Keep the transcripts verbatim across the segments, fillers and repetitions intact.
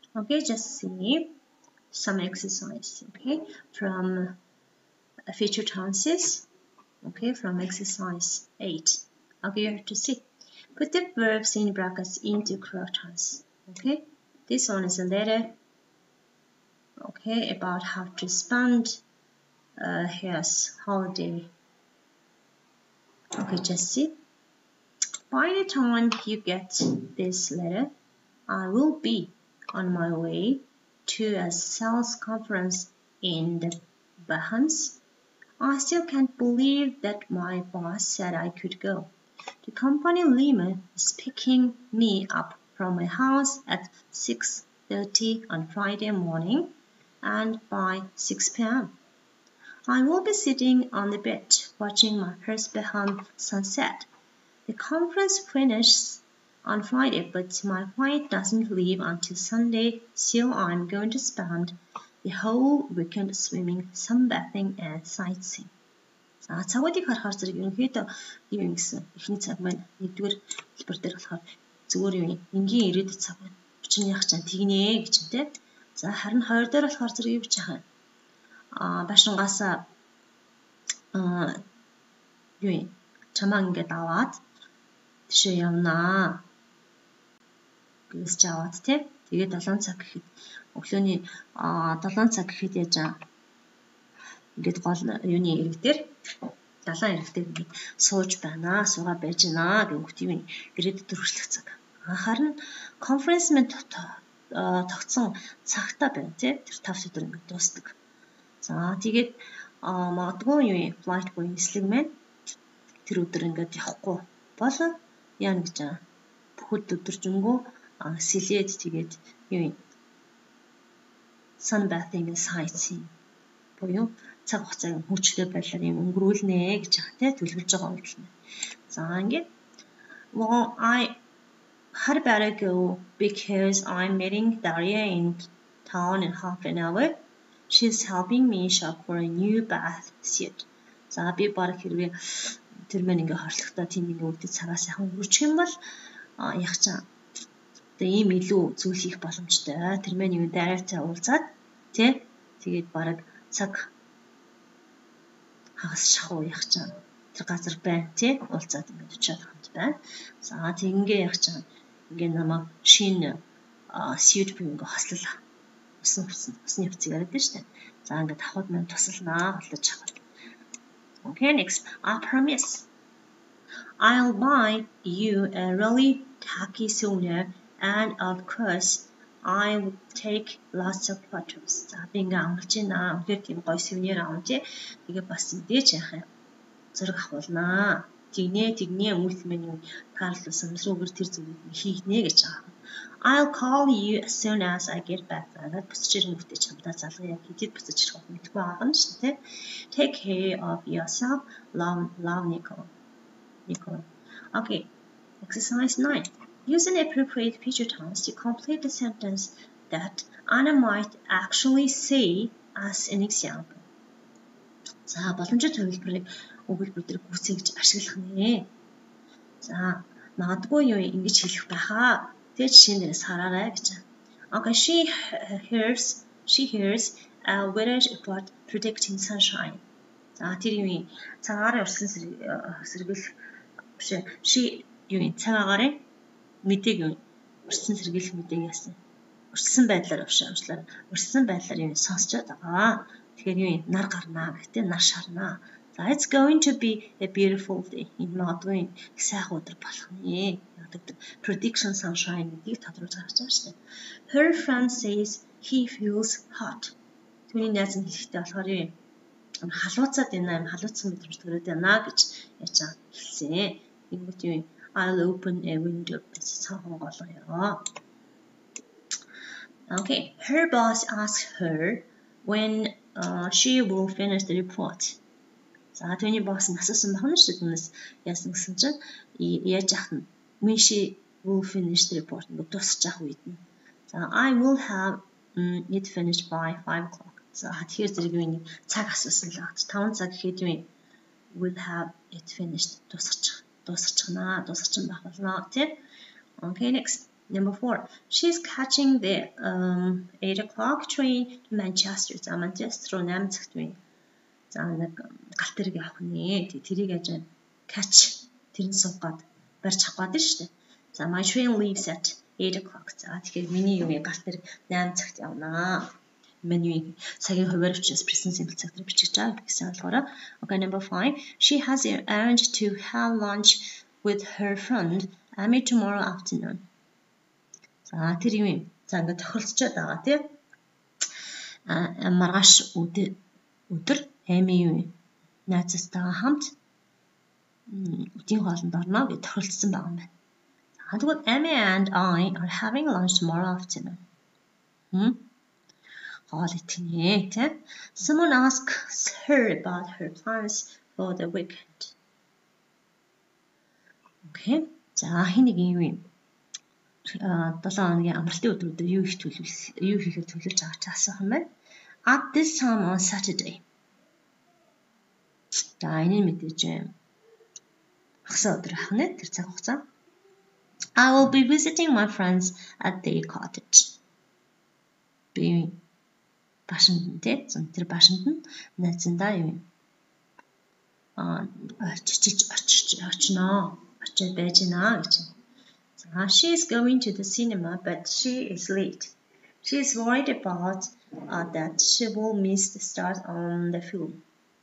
Okay, just see some exercise, okay, from future tenses, okay, from exercise eight. Okay, you have to see. Put the verbs in brackets into correct tense, okay. This one is a letter, okay, about how to spend uh, his holiday. Okay, just see. By the time you get this letter, I will be on my way to a sales conference in the Bahamas. I still can't believe that my boss said I could go. The company limo is picking me up from my house at six thirty on Friday morning, and by six p m I will be sitting on the beach watching my first Baham sunset. The conference finishes on Friday, but my flight doesn't leave until Sunday, so I'm going to spend the whole weekend swimming, sunbathing, and sightseeing. За цагуудыг харахаар зэрэг ерөнхийдөө юу юм гэсэн эхний цаг маань нэгдүгээр хэлбэр дээр болохоор зүгээр юу энгийн ирээдүйд цаг байна. Өчигний яг чам тэгнэ гэж юм те. За харин хоёр дээр болохоор зэрэг юу гэж яхаа. Аа башингаас аа юу юм чамаа ингээд аваад тийшээ явнаа гэж жаваад те. Тэгээд долоон цаг гэхэд өглөөний аа долоон цаг гэхэд яаж аа ингээд гол юуны ирэг дээр далайн ирэг дээр ингээд сууж байна, суугаа байж байна гэх тийм гэрээд төрөшлөх цаг. Харин конференс мэд тогтсон цагтаа байна тий. Тэр тавс өдөр ингээд дуусдаг. За тэгээд магадгүй юу юм флайт буюу нислэг маань тэр өдөр ингээд явахгүй бол яана гэж аа бүхэл өдөржингөө сэлээд тэгээд юу юм sunbathing sightseeing буюу цаг хугацааг хүчтэй байдлаар юм өнгөрүүлнэ гэж байгаа тийм төлөвлөж байгаа юм байна. За ингээд well I had better go because I'm meeting Daria in town in half an hour. She's helping me shop for a new bath suit. За би баг хэрвээ тэр мэн ингээ хорлохтой тийм ингээ үүдээ цагаас яхан өнгөрчих юм бол яг чам тэгээ ийм илүү зүйл хийх боломжтой. Тэр мэн юу дайректай уулзаад тий тэгээд баг цаг хагас шахуу яг чам тэр газар байна тий уулзаад ингээд очиад хамт байна. За тэгингээ яг чам ингээ намайг шинэ suit би ингээ хослол усан усан усны хувцас яриад байна шүү дээ. За ингээд авахд мэн тусалнаа хотлож авах. Okay, next. I promise. I'll buy you a really tacky souvenir, and of course, I will take lots of photos. За би ингээ амгалж байна. Үнэхээр тийм гоё souvenir авах тий. Тэгээ бас мэдээж яах юм. Зураг авахулнаа. Тэгнэ тэгнэ өмнөх минь юу таарлуулсан рүүгээр тэр зүйлийг хийгнэ гэж байгаа. I'll call you as soon as I get back. Надад буцаж ирэх үедээ чамдаа залгая. Хэдийд буцаж ирэх вэ мэдгүй байгаа юм шүү дээ. Take care of yourself. Love, love Nicole. Nicole. Okay. Exercise nine. Use an appropriate future tense to complete the sentence that Anna might actually say as an example. За боломжтой төвлөрийг өгүүлбэр дээр гүйцэтгэж гэж ашиглах нэ. За магадгүй юу ингэж хэлэх байхаа. Тэгээд жишээн дээрээс хараарай гэж. Okay, she hears she hears a weather report predicting sunshine. За тэр юу цагаараа өрсөн сэргийлэх биш ээ. She юу цагаараа мэдээг юу өрсөн сэргийлэх мэдээг яасан. Өрсөн байдлаар өвшөөрчлөө. Өрсөн байдлаар юу сонсчод байгаа. Тэгэхээр юу нар гарнаа гэхдээ нар шарнаа. So it's going to be a beautiful day. Энэ магадгүй сайхан өдөр болох нэ. Яг prediction sunshine гэдгийг тодруулж гаргаж байгаа шүү дээ. Her friend says he feels hot. Түүний найз нь хэлэхдээ болохоор юу халууцаад байна, халууцсан мэдрэмж төрөөд байна гэж яачаа хэлсэн. Ингэвч юу I'll open a window гэж цаахан голгоё. Okay, her boss asks her when uh, she will finish the report. За түүний босс нь асуусан байна шүү дээ. Түүнээс яасан гэсэн чинь яаж яах нь when she will finish the report гэдэг дуусах жах үед нь. За I will have um, it finished by five o'clock. За тэгэхээр зэрэг юу нэг цаг асуусан л гад. таван цаг гэхэд юу will have it finished дуусах дуусчихнаа дуусчих байх болно тий. Okay, next. Number four, she's catching the um, eight o'clock train to Manchester. За Манчестер руу eight цагт байна. За нэг галт тэрэг явах нэ. Тэрийг яаж catch тэрэн суугаад барьж авах гэдэг шүү дээ. За my train leaves at eight o'clock. За тэгэхээр миний юу галт тэрэг eight цагт явнаа. Миний цагийн хуваар учраас present simple цаг дээр бичиж байгаа гэсэн болохоор. Okay, number five, she has arranged to have lunch with her friend Amy tomorrow afternoon. За тэр юм. За ингээд тохиролцоод байгаа тийм. А маргааш өдөр өдөр Amy юу найзтайгаа хамт өдийн хоолнд орно гэж тохиролцсон байгаа юм байна. За тэгвэл Amy and I are having lunch tomorrow afternoon. Hmm? Хоол итгэнэ тийм. Someone asks her about her plans for the weekend. Okay. За хин нэг юм юм. А долоо хоногийн амралтын өдрүүдэд юу их төлөвлөс юу хийхээр төлөвлөж байгаа ч асуух юм байна. At this time on Saturday. За энэ мэдээж хагас өдөр ах нэ тэр цаг хугацаа. I will be visiting my friends at their cottage. Би башинд тэ тэр башинд нь найзандаа юм. А очиж очиж очноо. Очиж байж гинэ гэж. Uh, she is going to the cinema, but she is late. She is worried about uh, that she will miss the start on the film.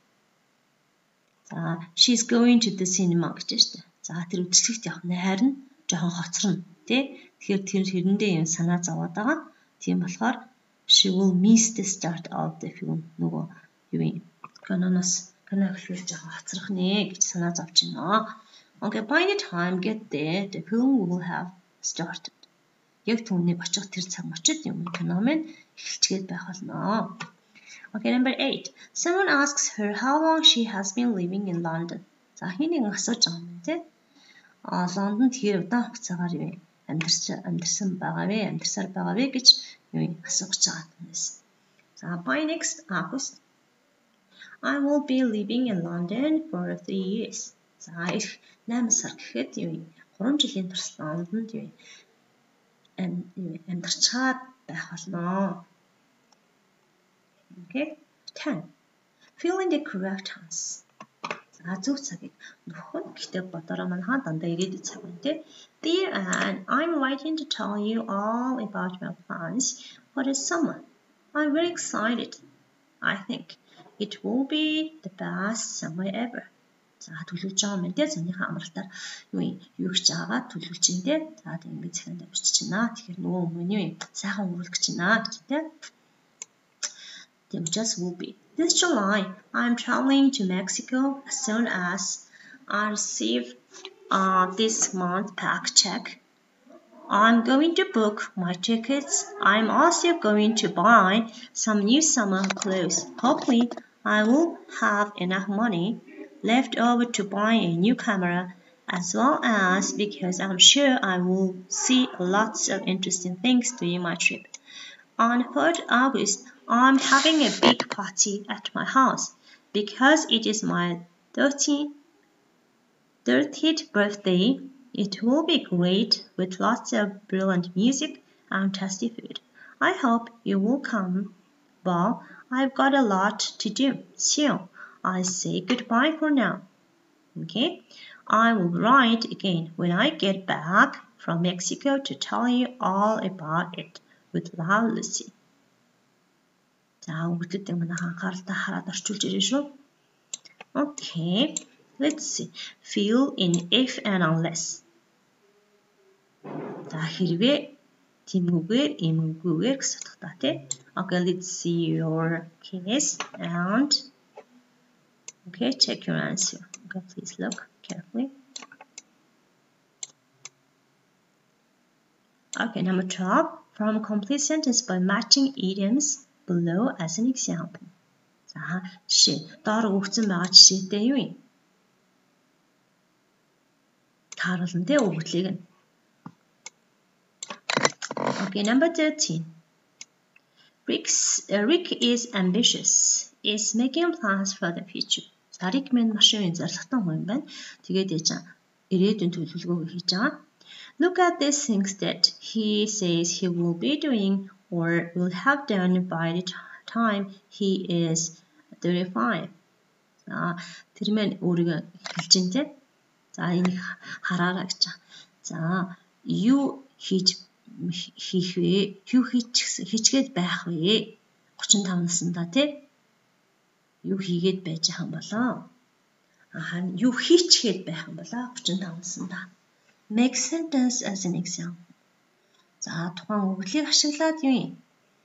Uh, she is going to the cinema гэж байна шүү дээ. За тэр үзлэгт явах нь харин жоохон хоцорно тий. Тэгэхээр тэр хэрэндээ юм санаа зовоод байгаа. Тийм болохоор she will miss the start of the film. Нөгөө юу юм? Канонос канаглуулж байгаа хоцрох нэ гэж санаа зовж байна. Okay, by the time get there, the film will have started. Яг түүнийг очих тэр цаг мочид юм кино минь эхэлчгээд байх болно. Okay, number eight. Someone asks her how long she has been living in London. За хэнийг асууж байгаа юм те. А Лондонд хэр удаан хугацаагаар юу амьдарч амьдарсан байгаа вэ? Амьдарсаар байгаа вэ гэж юу асууж байгаа юм. За by next August, I will be living in London for three years. За их eight сар гэхэд юу three жилийн турш Лондонд юу амьдарчаад байх болно. Okay. ten. Fill in the correct tense. За зөв цагийг нөхөн гэхдээ бодороо манайхаа дандаа ирээдүйн цаг байна тий. Dear Anne, I'm writing to tell you all about my plans for the summer. I'm very excited. I think it will be the best summer ever. За төлөвлөж байгаа юм дээ. Зөөнийхөө амралтаар юу юу гэж байгаа төлөвлөж ин дээ. За тэг ингээд цагаанд бичиж байна. Тэгэхээр нөгөө өмнө юу сайхан өнгөрүүлэх гэж байна гэж дээ. The just will be. This July, I'm traveling to Mexico as soon as I receive uh, this month's pack check. I'm going to book my tickets. I'm also going to buy some new summer clothes. Hopefully, I will have enough money left over to buy a new camera, as well as because I'm sure I will see lots of interesting things during my trip. On the third of August, I'm having a big party at my house because it is my thirtieth birthday. It will be great with lots of brilliant music and tasty food. I hope you will come. Well, I've got a lot to do, so I say goodbye for now. Okay? I will write again when I get back from Mexico to tell you all about it. With love, Lucy. Okay, let's see. Fill in if and unless. Okay, let's see your case and okay, check your answer. Okay, please look carefully. Okay, number twelve. From a complete sentence by matching idioms below as an example. За жишээ. Доор өгсөн байгаа жишээтэй юу юм? Тааруулна тэ өгүүлгийг нь. Okay, number thirteen. Rick's, uh, Rick is ambitious. Is making plans for the future. За Rick минь маш юм зоригтой хүн юм байна. Тэгээд яж ирээдүйн төлөвлөгөө хийж байгаа. Look at these things that he says he will be doing or will have done by the time he is thirty-five. 자, 들으면 우리가 글진데 자, 이거 хараарай гэж байна. 자, юу хийж хийх вэ? Юу хийчгээд байх вэ? thirty-five наснда тий? Юу хийгээд байж байгаа юм болоо? Харин юу хийчгээд байх юм болоо? thirty-five наснда. Make sentence as an example. За, тухайн өгүүлбэрийг ашиглаад юу юм?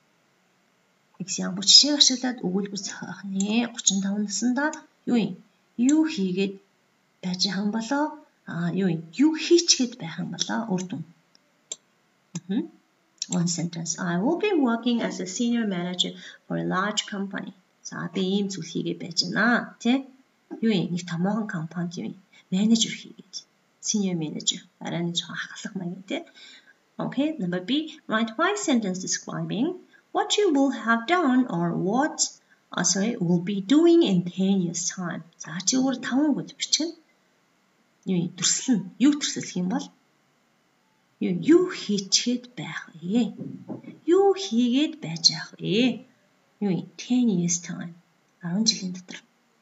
Example жишээг ашиглаад өгүүлбэр зохиох нэ. thirty-five наснда юу юм? Юу хийгээд байж байгаа юм болоо? А юу юм? Юу хийчгээд байх юм болоо? Үр дүн. Mhm. One sentence. I will be working as a senior manager for a large company. За, би ийм зүйл хийгээд байж байна. Тэ? Юу юм? Нэг томоохон компанид юу юм? Менежер хийгээд. Senior manager. Арай нэг жоохон хахалах маяг тэ. Okay, number B. Write five sentences describing what you will have done or what uh, sorry, will be doing in ten years time. За, чи өөр five үг бичгэн. Юу төрслөн? Юу төрслөх юм бол? Юу юу хийчихэд байх вэ? Юу хийгээд байж ах вэ? Юу ten years time. ten жилийн дотор.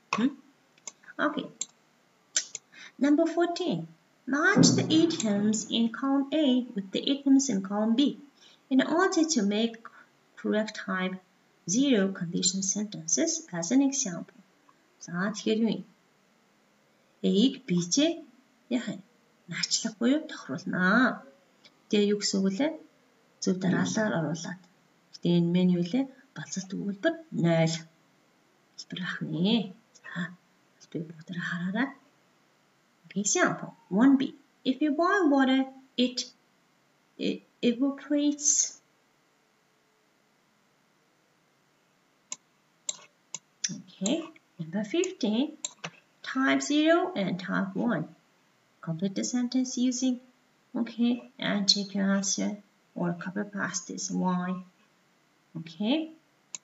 Okay. Number fourteen. Match the idioms in column A with the idioms in column B in order to make correct type zero condition sentences as an example. За, тэгэхээр юу юм? A-г B-тэй яах вэ? Наачлах буюу тохируулнаа. Тэгээ юу гэсэн үг вэ? Зөв дараалал оруулаад. Тэгээ энэ мэн юу вэ? Балцалт өгүүлбэр nine. Хэлбэр ахны. За, хэлбэр бүгдээр хараарай. Example one B. If you boil water, it, it evaporates. Okay. Number fifteen. Type zero and type one. Complete the sentence using, okay, and check your answer or copy past this Y. Okay.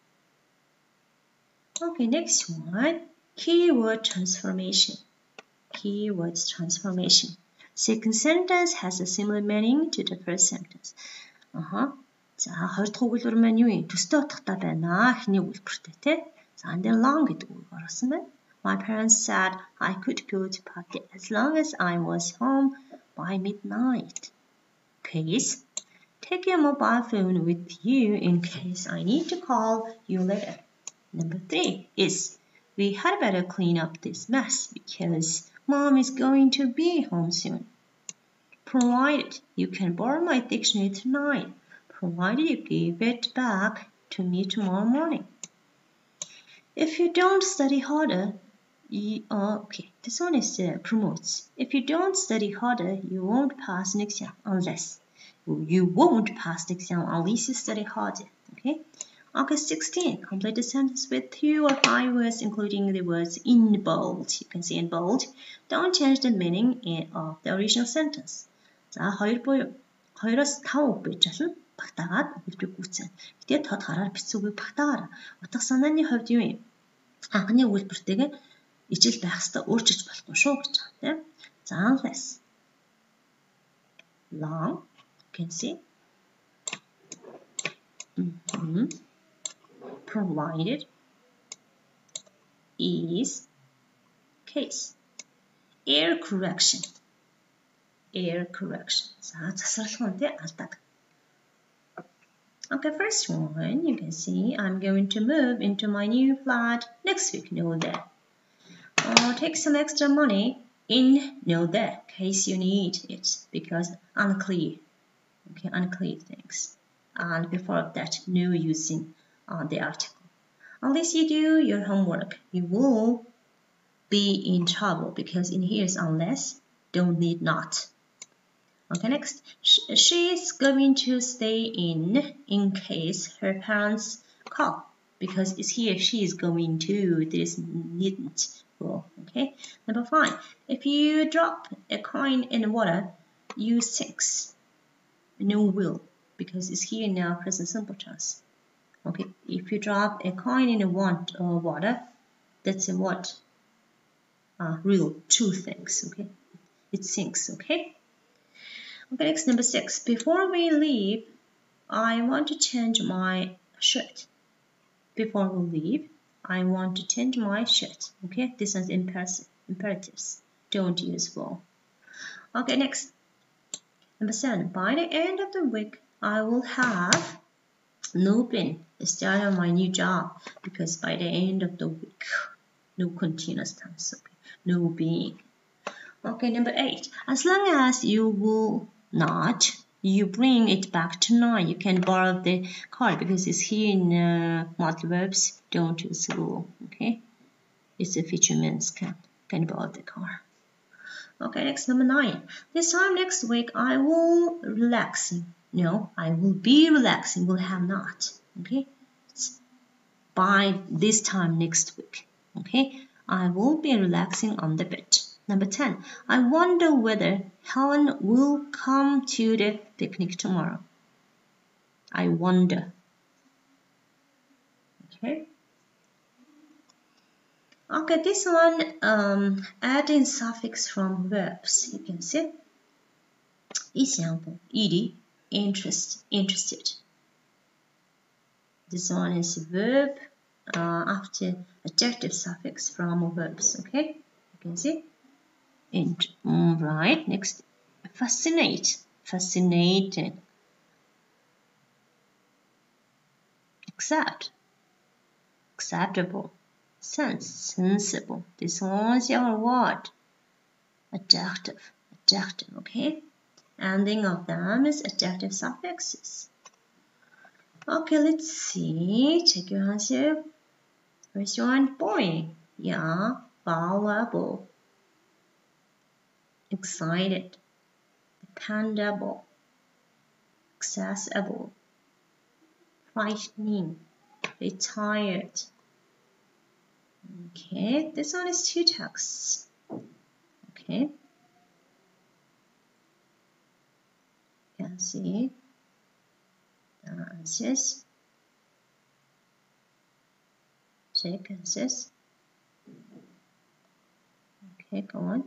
Okay, next one. Keyword transformation. Keywords transformation. Second sentence has a similar meaning to the first sentence. Аха. За, хоёр дахь өгүүлбэр маань юу юм? Төстэй утгатай байна. Эхний өгүүлбэртэй тий. За, and then long гэдэг үг орсон байна. My parents said I could go to party as long as I was home by midnight. Case. Take your mobile phone with you in case I need to call you later. Number three is we had better clean up this mess because Mom is going to be home soon. Provided you can borrow my dictionary tonight. Provided you give it back to me tomorrow morning. If you don't study harder, you, uh, okay, this one is uh, promotes. If you don't study harder, you won't pass an exam unless you won't pass the exam unless you study harder. Okay. August sixteen. Complete the sentence with two or five words, including the words in bold. You can see in bold. Don't change the meaning in, of the original sentence. За, хоёр буюу хоёроос five үг байж болно. Багтаагаад өгүүлбэрийг гүйцэн. Гэтэ тод гараар бичсэн үгийг багтаагаар. Утга санааны хувьд юу юм? Анхны өгүүлбэртэйгээ ижил байх хэвээр өөрчилж болохгүй шүү гэж байна, тийм. За, unless. Long. You can see. Mm-hmm. Provided is case. Air correction. Air correction. За, засварлах нь тий алдаг. Okay, first one, you can see I'm going to move into my new flat next week. Know that. Or take some extra money in. Know that. Case you need it because unclear. Okay, unclear things. And before that, no using uh, the article. Unless you do your homework, you will be in trouble because in here is unless, don't need not. Okay, next. She is going to stay in in case her parents call because it's here she is going to. This needn't rule. Okay. Number five. If you drop a coin in the water, you sink. No will because it's here now present simple tense. Okay. If you drop a coin in the water, that's a what? Uh, real, true things. Okay. It sinks. Okay. Okay, next, number six. Before we leave, I want to change my shirt. Before we leave, I want to change my shirt. Okay, this is imperatives. Don't use will. Okay, next. Number seven. By the end of the week, I will have no been started my new job, because by the end of the week, no continuous tense. Okay, no being. Okay, number eight. As long as you will not, you bring it back tonight. You can borrow the car, because it's here in uh, modal verbs. Don't use will. Okay, it's a future means can can borrow the car. Okay, next, number nine. This time next week I will relaxing. No, I will be relaxing. Will have not. Okay, it's by this time next week. Okay, I will be relaxing on the bed. Number ten. I wonder whether Helen will come to the picnic tomorrow. I wonder. Okay. Okay, this one, um, adding suffix from verbs. You can see. Example, ed, interest, interested. This one is a verb uh, after adjective suffix from verbs. Okay, you can see. Int, mm, right. Next, fascinate, fascinating. Accept, acceptable. Sense, sensible. This one's your word. Adjective, adjective. Okay. Ending of them is adjective suffixes. Okay, let's see. Check your answer. First one, boring. Yeah, valuable. Excited. Dependable. Accessible. Frightening. Retired. Okay, this one is two texts. Okay. You can see the answers. Check answers. Okay, go on.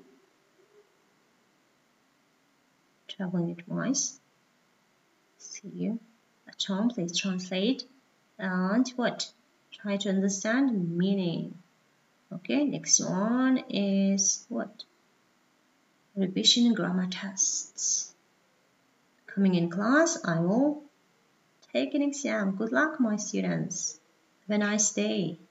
Traveling it twice. See you. At home, please translate. And what? Try to understand the meaning. Okay, next one is what? Revision grammar tests. Coming in class, I will take an exam. Good luck, my students. Have a nice day.